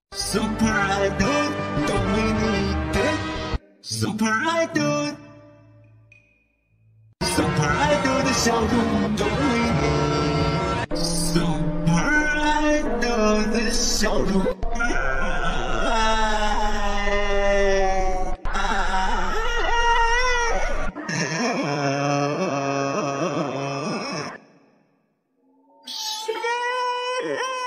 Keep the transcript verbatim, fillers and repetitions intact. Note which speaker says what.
Speaker 1: Super Idol 懂为你的 Super Idol Super Idol 的笑容懂为你 Super Idol 的笑容。啊